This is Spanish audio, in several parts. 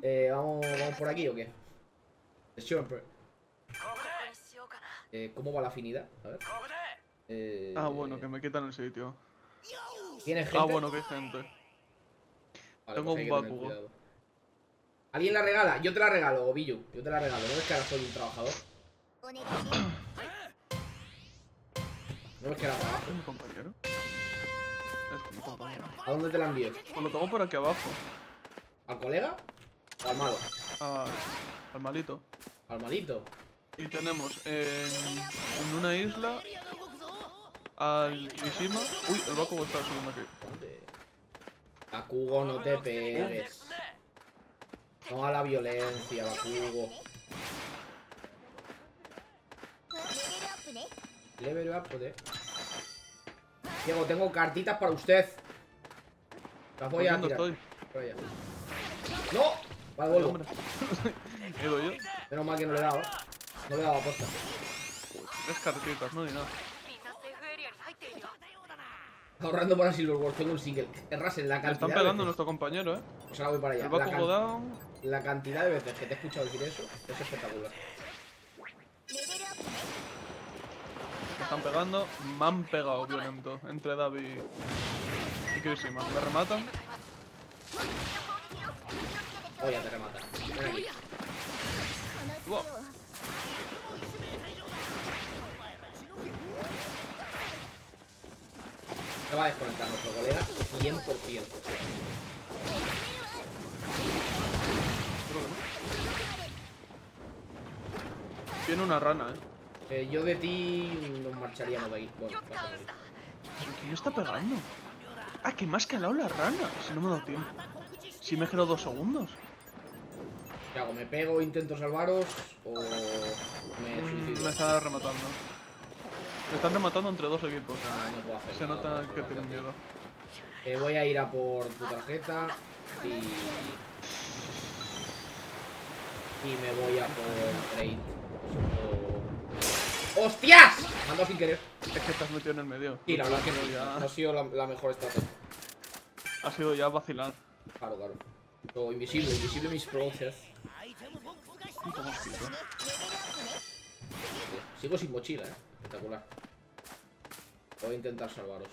¿Vamos por aquí o qué? Siempre. ¿Cómo va la afinidad? A ver. Bueno, que me quitan el sitio. ¿Tienes gente? Bueno, que hay gente. Vale, Tengo pues hay un que tener Bakugo. cuidado. ¿Alguien la regala? Yo te la regalo, Billu. Yo te la regalo. ¿No ves que ahora soy un trabajador? ¿No ves que era trabajo? ¿Es mi compañero? Es mi compañero. ¿A dónde te la envío? Pues lo tengo por aquí abajo. ¿Al colega? ¿O al malo? Al malito. ¿Al malito? Y tenemos en una isla al Kirishima. Uy, el Bakugo está subiendo aquí. ¿Dónde? Bakugo, no te pegues. No a la violencia, Bakugo. Level up, joder. Diego, tengo cartitas para usted. Las voy a tirar. Por allá. ¡No! Vale, vuelvo. ¿He ido yo? Menos mal que no le he dado. No le he dado aposta. 3 cartitas, no ni nada. Ahorrando para Silver Wars, tengo un single. Errasen la Me cantidad. están pegando nuestro compañero, Pues ahora voy para allá. El Bakugo down. La cantidad de veces que te he escuchado decir eso es espectacular. Me están pegando. Me han pegado violento. Entre David y Kirishima. Me rematan. Oh, ya te rematan. Ven aquí. Wow. Se va a desconectar nuestro colega 100%. Tiene una rana, Yo de ti nos marcharíamos de aquí. Bueno, vas a morir. ¿Quién está pegando? Que me has calado la rana. Si no me ha dado tiempo. Si me he quedado 2 segundos. ¿Qué hago? ¿Me pego, intento salvaros o me suicido? Me está rematando. Me están rematando entre 2 equipos. No puedo hacer Se nada, nota que tienen miedo. voy a ir a por tu tarjeta y me voy a por trade. ¡Hostias! Me han dado sin querer. Es que te has metido en el medio. Sí, la verdad que no, ya... no ha sido la mejor estrategia. Ha sido ya vacilar. Claro, claro. Todo invisible mis proces. Sigo sin mochila, espectacular. Voy a intentar salvaros.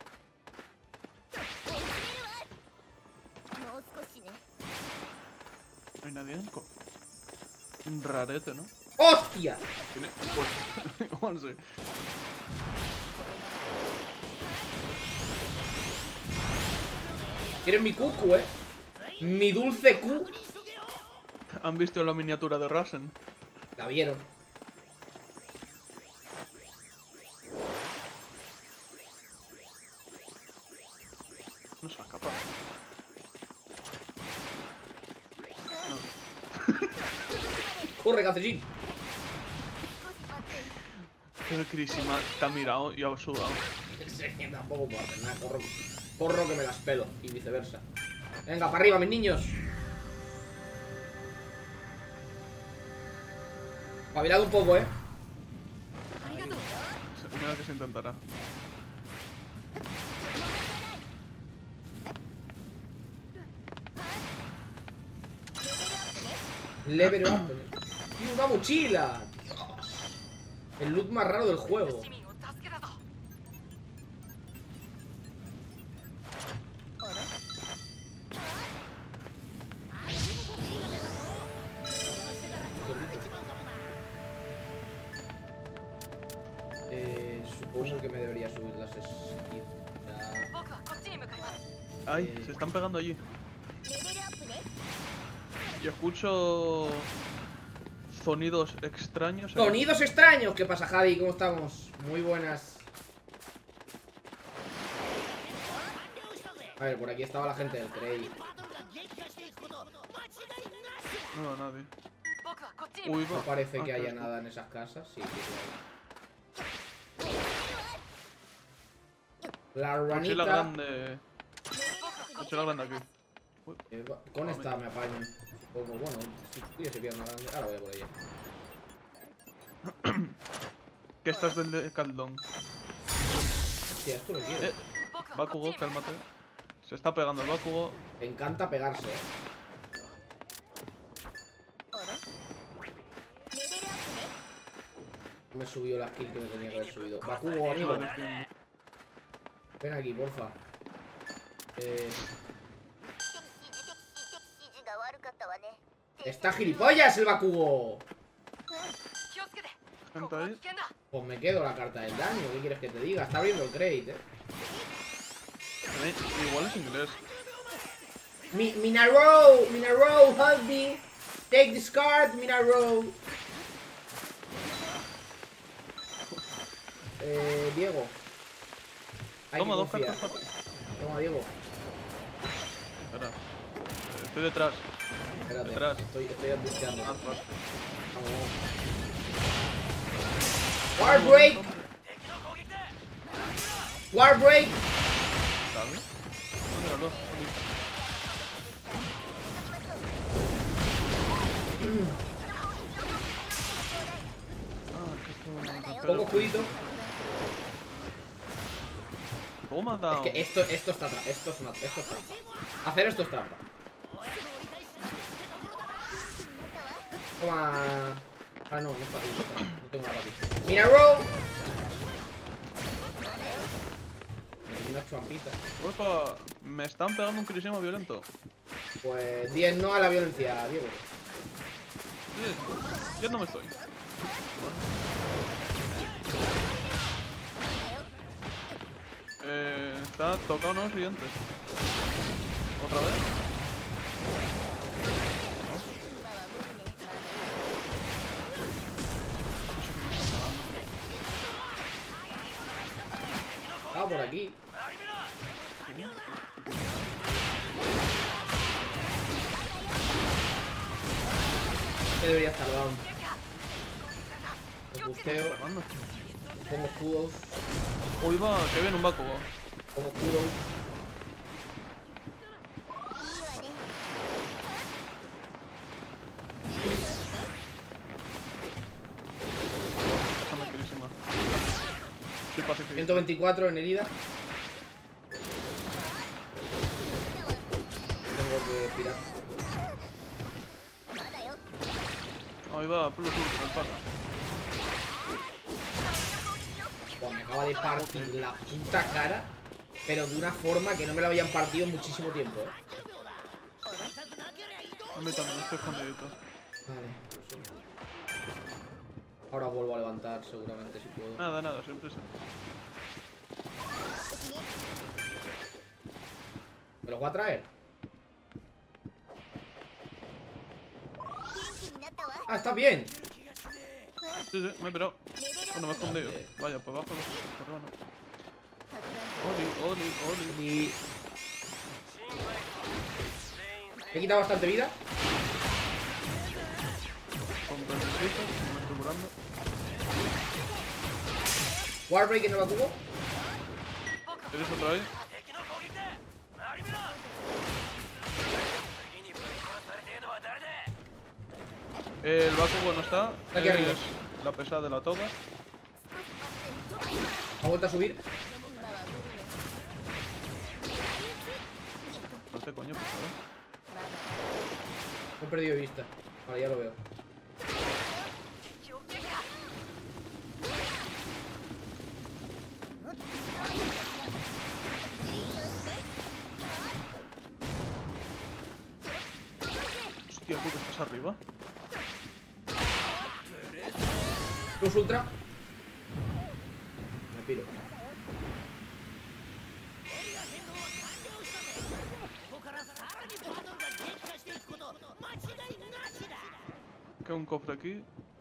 No hay nadie. Un rarete, ¿no? ¡Hostia! Tiene... Pues... igual sí. ¿Quieres mi cucu, Mi dulce cu. ¿Han visto la miniatura de Rasen? La vieron. No se va a escapar. Corre, Cacerín. Pero Kirishima te ha mirado y ha sudado. Tampoco puedo hacer nada. Corro que me las pelo. Y viceversa. Venga, para arriba, mis niños. Espabilad un poco, Mira que se intentará. Level up. ¡Y una mochila! Dios. El loot más raro del juego. Supongo que me debería subir las skills. Ay, se están pegando allí. Y escucho sonidos extraños. ¡Sonidos extraños! ¿Qué pasa, Javi? ¿Cómo estamos? Muy buenas. A ver, por aquí estaba la gente del Trey. No, nadie. Uy, No parece que haya esto. nada en esas casas. Sí, sí, sí. La Mochila ranita. grande. Mochila grande aquí. Uy, Con esta me apaño. Como bueno, si se pierde una grande. Ahora voy a por ella. que estás del caldón. Hostia, esto lo quiero. Bakugo, cálmate. Se está pegando el Bakugo. Me encanta pegarse, No me subió la skill que me tenía que haber subido. Bakugo, amigo. Ven aquí, porfa. ¡Está gilipollas el Bakugo! Pues me quedo la carta del daño. ¿Qué quieres que te diga? Está abriendo el crate, Igual es inglés. Minaro, help me. Take this card, Minaro. Diego. Toma, 2 cartas para ti. Toma, Diego. Espera. Estoy detrás. Espérate. Detrás. Estoy angustiando. Vamos. War break. War break. ¿Sabes? Míralo. Pongo escudito. Toma, Es que esto está trampa. Esto es trampa. Hacer esto es trampa. Toma. Ah, no es para ti. No tengo nada para ti. Mira, bro. Una champita. Porfa, me están pegando un Kirishima violento. Pues 10 no a la violencia, Diego. Yo no me estoy. Está tocado los siguientes. ¿Otra vez? Ah, por aquí. Este debería estar down. Lo busteo. Pongo escudos. Uy, va, que viene un Bakugo. Pongo escudos. Déjame Kirishima. Soy pacífico. 124 en herida. Tengo que tirar. Ahí va, plus ultra, el pata. Pues me acaba de partir la puta cara, pero de una forma que no me la habían partido en muchísimo tiempo, A mí también, estoy escondidito. Vale. Ahora vuelvo a levantar seguramente si puedo. Nada, siempre sí. ¿Me los voy a traer? Ah, está bien. Sí, me he pirado. Bueno, me he escondido. Vaya, para abajo, por arriba no. Oli. Y... he quitado bastante vida. Con permisito, me estoy curando. Warbreak en el Bakugo. ¿Tienes otra ahí? El Bakugo no está. Aquí arriba. Es la pesada de la toga. Ha vuelto a subir. No sé, coño, por favor. He perdido vista. Vale, ya lo veo. Hostia, tú que estás arriba. Plus ultra. Me piro. Queda un cofre aquí.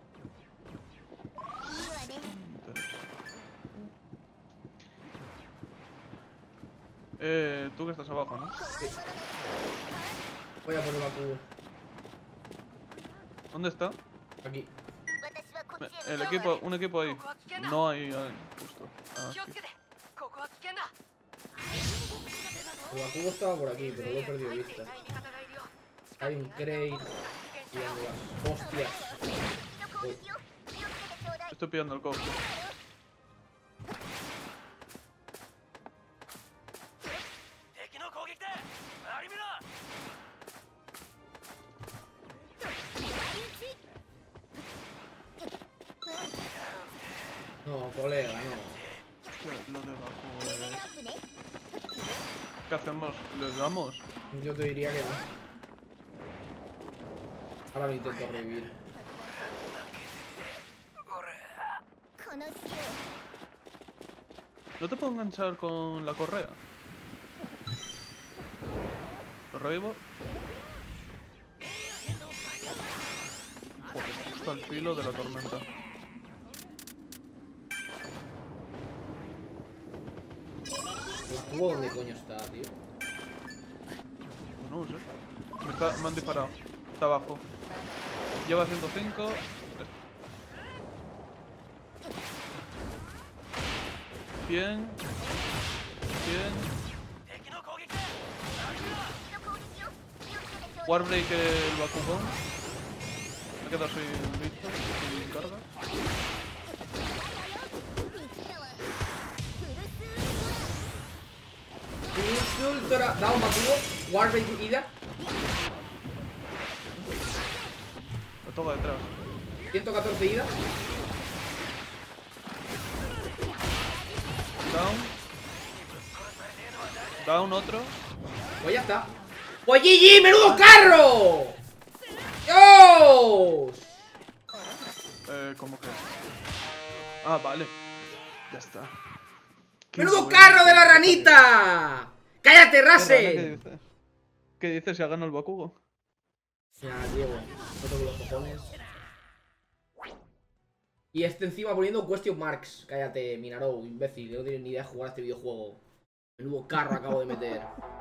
Tú que estás abajo, ¿no? Sí. Voy a poner Bakugo. ¿Dónde está? Aquí. El equipo, un equipo ahí. No hay justo. Aquí. El Bakugo estaba por aquí, pero lo he perdido vista. Hay un crate. Y las hostias. Uy. Estoy pillando el cofre. No, colega, no. Hostia, lo de Bakugo es... ¿Qué hacemos? ¿Les damos? Yo te diría que no. Ahora lo intento revivir. ¿No te puedo enganchar con la correa? ¿Lo revivo? Joder, justo al filo de la tormenta. ¿La Bakugo dónde coño está, tío? No sé. Me han disparado. Está abajo. Lleva 105. 100. 100. Warbreak el Bakugón. Me quedo sin bicho, sin carga. Ultra. Da un Bakugo. Warbreak ida. Me toca detrás. 114 ida. Down. Down otro. Pues ya está. ¡Pues GG! ¡Menudo carro! ¡Dios! ¿Cómo que? Ah, vale. Ya está. ¡Menudo carro de la ranita! ¡Cállate, Russell! ¿Qué dices si ha ganado el Bakugo? Ya, Diego. No tengo los cojones. Y este encima poniendo question marks. Cállate, Minarou, imbécil. No tienes ni idea de jugar a este videojuego. Menudo carro acabo de meter.